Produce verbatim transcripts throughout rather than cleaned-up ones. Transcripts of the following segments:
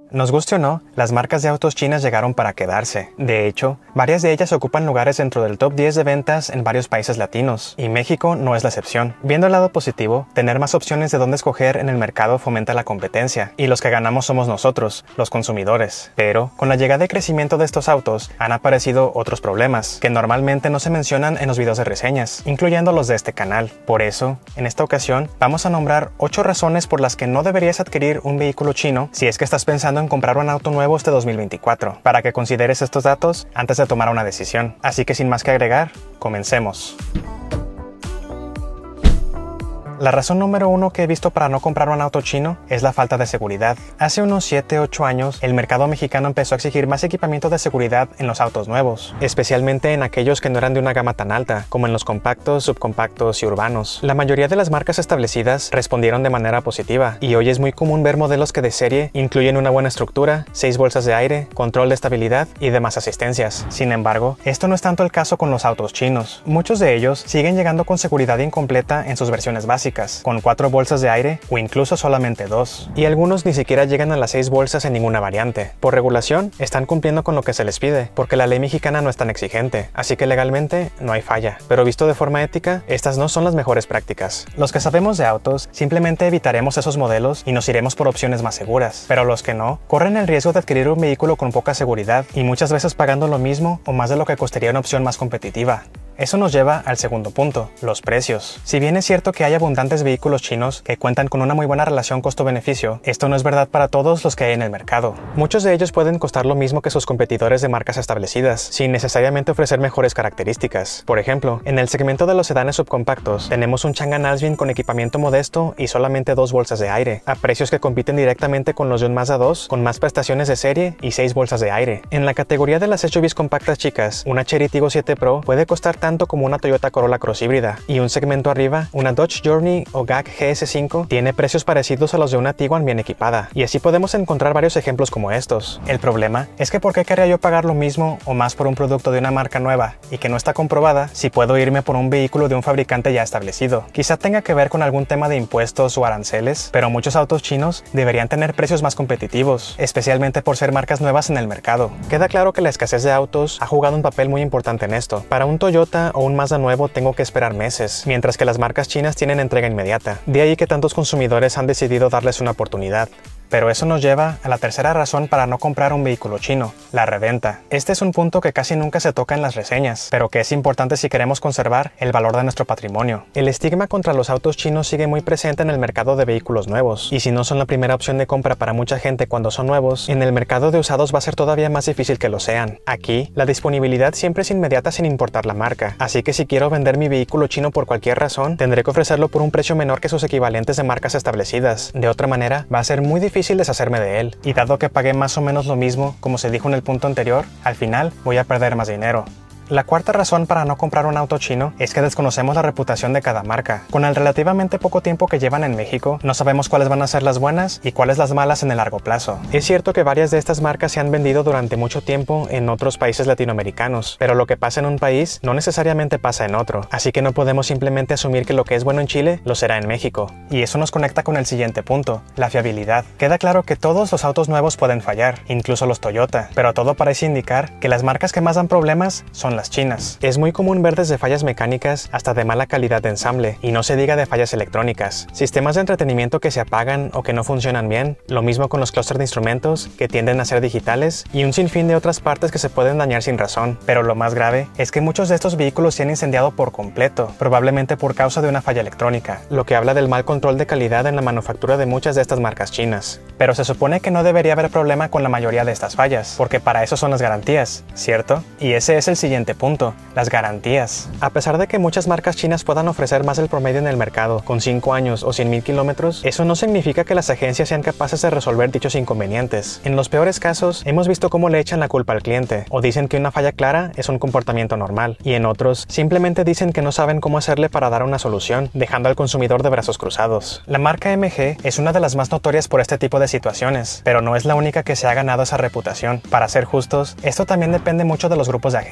Nos guste o no, las marcas de autos chinas llegaron para quedarse. De hecho, varias de ellas ocupan lugares dentro del top diez de ventas en varios países latinos, y México no es la excepción. Viendo el lado positivo, tener más opciones de dónde escoger en el mercado fomenta la competencia, y los que ganamos somos nosotros, los consumidores. Pero, con la llegada y crecimiento de estos autos, han aparecido otros problemas, que normalmente no se mencionan en los videos de reseñas, incluyendo los de este canal. Por eso, en esta ocasión, vamos a nombrar ocho razones por las que no deberías adquirir un vehículo chino si es que estás pensando en comprar un auto nuevo este dos mil veinticuatro, para que consideres estos datos antes de tomar una decisión. Así que sin más que agregar, comencemos. La razón número uno que he visto para no comprar un auto chino es la falta de seguridad. Hace unos siete u ocho años, el mercado mexicano empezó a exigir más equipamiento de seguridad en los autos nuevos, especialmente en aquellos que no eran de una gama tan alta, como en los compactos, subcompactos y urbanos. La mayoría de las marcas establecidas respondieron de manera positiva, y hoy es muy común ver modelos que de serie incluyen una buena estructura, seis bolsas de aire, control de estabilidad y demás asistencias. Sin embargo, esto no es tanto el caso con los autos chinos. Muchos de ellos siguen llegando con seguridad incompleta en sus versiones básicas, con cuatro bolsas de aire o incluso solamente dos, y algunos ni siquiera llegan a las seis bolsas en ninguna variante. Por regulación, están cumpliendo con lo que se les pide, porque la ley mexicana no es tan exigente, así que legalmente no hay falla. Pero visto de forma ética, estas no son las mejores prácticas. Los que sabemos de autos, simplemente evitaremos esos modelos y nos iremos por opciones más seguras, pero los que no, corren el riesgo de adquirir un vehículo con poca seguridad y muchas veces pagando lo mismo o más de lo que costaría una opción más competitiva. Eso nos lleva al segundo punto, los precios. Si bien es cierto que hay abundantes vehículos chinos que cuentan con una muy buena relación costo-beneficio, esto no es verdad para todos los que hay en el mercado. Muchos de ellos pueden costar lo mismo que sus competidores de marcas establecidas, sin necesariamente ofrecer mejores características. Por ejemplo, en el segmento de los sedanes subcompactos, tenemos un Changan Alpine con equipamiento modesto y solamente dos bolsas de aire, a precios que compiten directamente con los de un Mazda dos, con más prestaciones de serie y seis bolsas de aire. En la categoría de las S U Vs compactas chicas, una Chery Tiggo siete Pro puede costar tanto tanto como una Toyota Corolla Cross híbrida, y un segmento arriba, una Dodge Journey o G A C G S cinco tiene precios parecidos a los de una Tiguan bien equipada, y así podemos encontrar varios ejemplos como estos. El problema es que ¿por qué querría yo pagar lo mismo o más por un producto de una marca nueva y que no está comprobada si puedo irme por un vehículo de un fabricante ya establecido? Quizá tenga que ver con algún tema de impuestos o aranceles, pero muchos autos chinos deberían tener precios más competitivos, especialmente por ser marcas nuevas en el mercado. Queda claro que la escasez de autos ha jugado un papel muy importante en esto. Para un Toyota o un Mazda nuevo tengo que esperar meses, mientras que las marcas chinas tienen entrega inmediata. De ahí que tantos consumidores han decidido darles una oportunidad. Pero eso nos lleva a la tercera razón para no comprar un vehículo chino, la reventa. Este es un punto que casi nunca se toca en las reseñas, pero que es importante si queremos conservar el valor de nuestro patrimonio. El estigma contra los autos chinos sigue muy presente en el mercado de vehículos nuevos, y si no son la primera opción de compra para mucha gente cuando son nuevos, en el mercado de usados va a ser todavía más difícil que lo sean. Aquí, la disponibilidad siempre es inmediata sin importar la marca, así que si quiero vender mi vehículo chino por cualquier razón, tendré que ofrecerlo por un precio menor que sus equivalentes de marcas establecidas. De otra manera, va a ser muy difícil deshacerme de él, y dado que pagué más o menos lo mismo, como se dijo en el punto anterior, al final voy a perder más dinero. La cuarta razón para no comprar un auto chino es que desconocemos la reputación de cada marca. Con el relativamente poco tiempo que llevan en México, no sabemos cuáles van a ser las buenas y cuáles las malas en el largo plazo. Es cierto que varias de estas marcas se han vendido durante mucho tiempo en otros países latinoamericanos, pero lo que pasa en un país no necesariamente pasa en otro, así que no podemos simplemente asumir que lo que es bueno en Chile lo será en México. Y eso nos conecta con el siguiente punto, la fiabilidad. Queda claro que todos los autos nuevos pueden fallar, incluso los Toyota, pero todo parece indicar que las marcas que más dan problemas son las chinas. Es muy común ver desde fallas mecánicas hasta de mala calidad de ensamble, y no se diga de fallas electrónicas, sistemas de entretenimiento que se apagan o que no funcionan bien, lo mismo con los clústeres de instrumentos que tienden a ser digitales, y un sinfín de otras partes que se pueden dañar sin razón. Pero lo más grave es que muchos de estos vehículos se han incendiado por completo, probablemente por causa de una falla electrónica, lo que habla del mal control de calidad en la manufactura de muchas de estas marcas chinas. Pero se supone que no debería haber problema con la mayoría de estas fallas, porque para eso son las garantías, ¿cierto? Y ese es el siguiente punto, las garantías. A pesar de que muchas marcas chinas puedan ofrecer más del promedio en el mercado, con cinco años o cien mil kilómetros, eso no significa que las agencias sean capaces de resolver dichos inconvenientes. En los peores casos, hemos visto cómo le echan la culpa al cliente, o dicen que una falla clara es un comportamiento normal, y en otros, simplemente dicen que no saben cómo hacerle para dar una solución, dejando al consumidor de brazos cruzados. La marca M G es una de las más notorias por este tipo de situaciones, pero no es la única que se ha ganado esa reputación. Para ser justos, esto también depende mucho de los grupos de agencias.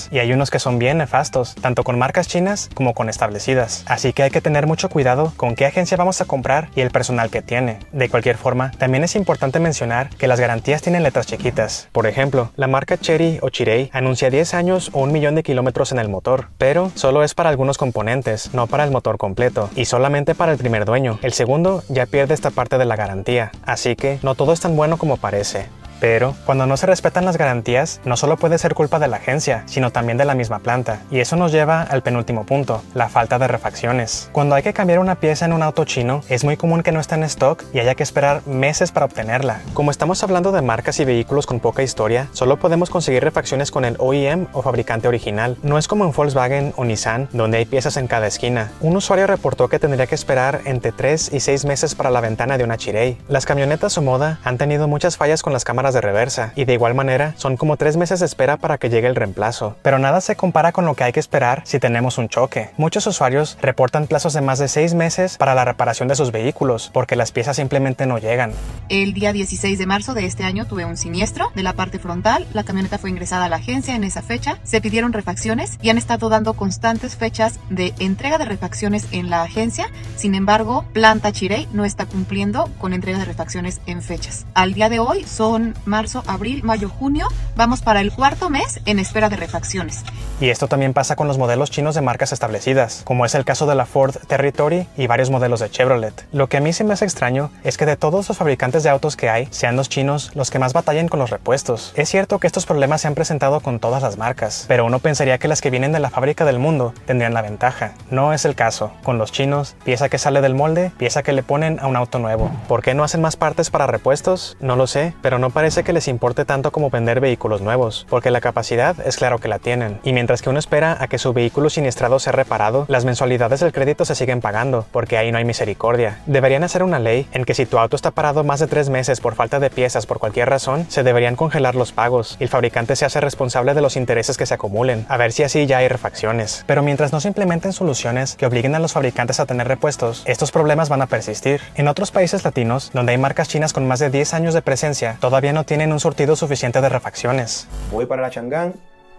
y hay unos que son bien nefastos, tanto con marcas chinas como con establecidas. Así que hay que tener mucho cuidado con qué agencia vamos a comprar y el personal que tiene. De cualquier forma, también es importante mencionar que las garantías tienen letras chiquitas. Por ejemplo, la marca Chery o Chery anuncia diez años o un millón de kilómetros en el motor, pero solo es para algunos componentes, no para el motor completo, y solamente para el primer dueño. El segundo ya pierde esta parte de la garantía, así que no todo es tan bueno como parece. Pero, cuando no se respetan las garantías, no solo puede ser culpa de la agencia, sino también de la misma planta. Y eso nos lleva al penúltimo punto, la falta de refacciones. Cuando hay que cambiar una pieza en un auto chino, es muy común que no esté en stock y haya que esperar meses para obtenerla. Como estamos hablando de marcas y vehículos con poca historia, solo podemos conseguir refacciones con el O E M o fabricante original. No es como en Volkswagen o Nissan, donde hay piezas en cada esquina. Un usuario reportó que tendría que esperar entre tres y seis meses para la ventana de una Chery. Las camionetas Omoda han tenido muchas fallas con las cámaras de reversa, y de igual manera son como tres meses de espera para que llegue el reemplazo. Pero nada se compara con lo que hay que esperar si tenemos un choque. Muchos usuarios reportan plazos de más de seis meses para la reparación de sus vehículos, porque las piezas simplemente no llegan. El día dieciséis de marzo de este año tuve un siniestro de la parte frontal, la camioneta fue ingresada a la agencia en esa fecha, se pidieron refacciones y han estado dando constantes fechas de entrega de refacciones en la agencia. Sin embargo, planta Chery no está cumpliendo con entrega de refacciones en fechas. Al día de hoy son marzo, abril, mayo, junio, vamos para el cuarto mes en espera de refacciones. Y esto también pasa con los modelos chinos de marcas establecidas, como es el caso de la Ford Territory y varios modelos de Chevrolet. Lo que a mí se me hace extraño es que de todos los fabricantes de autos que hay, sean los chinos los que más batallan con los repuestos. Es cierto que estos problemas se han presentado con todas las marcas, pero uno pensaría que las que vienen de la fábrica del mundo tendrían la ventaja. No es el caso. Con los chinos, pieza que sale del molde, pieza que le ponen a un auto nuevo. ¿Por qué no hacen más partes para repuestos? No lo sé, pero no parece que les importe tanto como vender vehículos nuevos, porque la capacidad es claro que la tienen, y mientras que uno espera a que su vehículo siniestrado sea reparado, las mensualidades del crédito se siguen pagando, porque ahí no hay misericordia. Deberían hacer una ley en que si tu auto está parado más de tres meses por falta de piezas por cualquier razón, se deberían congelar los pagos, y el fabricante se hace responsable de los intereses que se acumulen, a ver si así ya hay refacciones. Pero mientras no se implementen soluciones que obliguen a los fabricantes a tener repuestos, estos problemas van a persistir. En otros países latinos, donde hay marcas chinas con más de diez años de presencia, todavía no tienen un surtido suficiente de refacciones. Voy para la Chang'an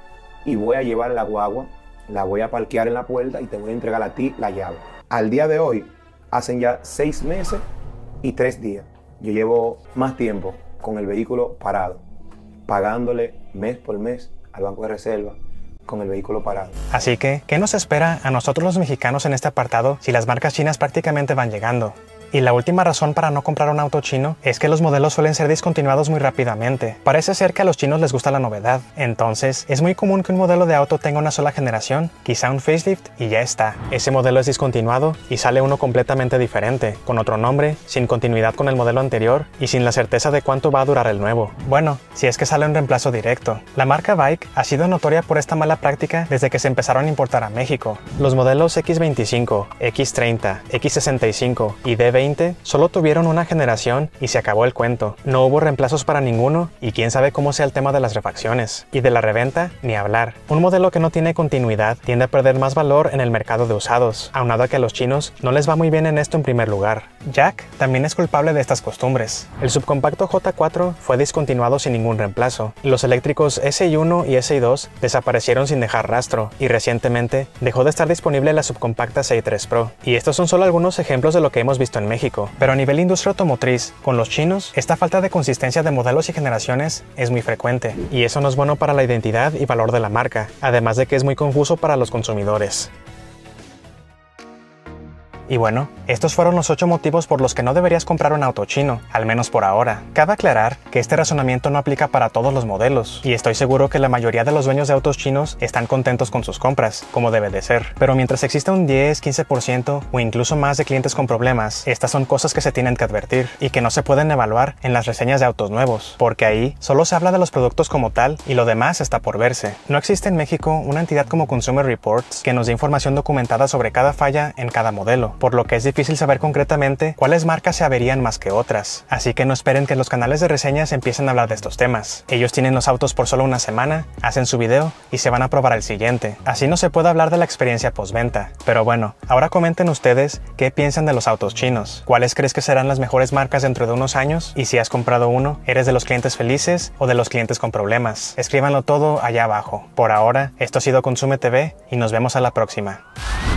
y voy a llevar la guagua, la voy a parquear en la puerta y te voy a entregar a ti la llave. Al día de hoy, hacen ya seis meses y tres días. Yo llevo más tiempo con el vehículo parado, pagándole mes por mes al Banco de Reserva con el vehículo parado. Así que, ¿qué nos espera a nosotros los mexicanos en este apartado si las marcas chinas prácticamente van llegando? Y la última razón para no comprar un auto chino es que los modelos suelen ser discontinuados muy rápidamente. Parece ser que a los chinos les gusta la novedad, entonces es muy común que un modelo de auto tenga una sola generación, quizá un facelift y ya está. Ese modelo es discontinuado y sale uno completamente diferente, con otro nombre, sin continuidad con el modelo anterior y sin la certeza de cuánto va a durar el nuevo. Bueno, si es que sale un reemplazo directo. La marca Bike ha sido notoria por esta mala práctica desde que se empezaron a importar a México. Los modelos equis veinticinco, equis treinta, equis sesenta y cinco y D veinte solo tuvieron una generación y se acabó el cuento. No hubo reemplazos para ninguno y quién sabe cómo sea el tema de las refacciones. Y de la reventa, ni hablar. Un modelo que no tiene continuidad tiende a perder más valor en el mercado de usados, aunado a que a los chinos no les va muy bien en esto en primer lugar. Jack también es culpable de estas costumbres. El subcompacto J cuatro fue discontinuado sin ningún reemplazo. Los eléctricos S I uno y S I dos desaparecieron sin dejar rastro y recientemente dejó de estar disponible la subcompacta C I tres Pro. Y estos son solo algunos ejemplos de lo que hemos visto en México. Pero a nivel industria automotriz, con los chinos, esta falta de consistencia de modelos y generaciones es muy frecuente, y eso no es bueno para la identidad y valor de la marca, además de que es muy confuso para los consumidores. Y bueno, estos fueron los ocho motivos por los que no deberías comprar un auto chino, al menos por ahora. Cabe aclarar que este razonamiento no aplica para todos los modelos, y estoy seguro que la mayoría de los dueños de autos chinos están contentos con sus compras, como debe de ser. Pero mientras exista un diez, quince por ciento o incluso más de clientes con problemas, estas son cosas que se tienen que advertir y que no se pueden evaluar en las reseñas de autos nuevos, porque ahí solo se habla de los productos como tal y lo demás está por verse. No existe en México una entidad como Consumer Reports que nos dé información documentada sobre cada falla en cada modelo. por lo que es difícil saber concretamente cuáles marcas se averían más que otras, así que no esperen que los canales de reseñas empiecen a hablar de estos temas. Ellos tienen los autos por solo una semana, hacen su video y se van a probar el siguiente. Así no se puede hablar de la experiencia postventa. Pero bueno, ahora comenten ustedes qué piensan de los autos chinos. ¿Cuáles crees que serán las mejores marcas dentro de unos años? Y si has comprado uno, ¿eres de los clientes felices o de los clientes con problemas? Escríbanlo todo allá abajo. Por ahora, esto ha sido Consume T V y nos vemos a la próxima.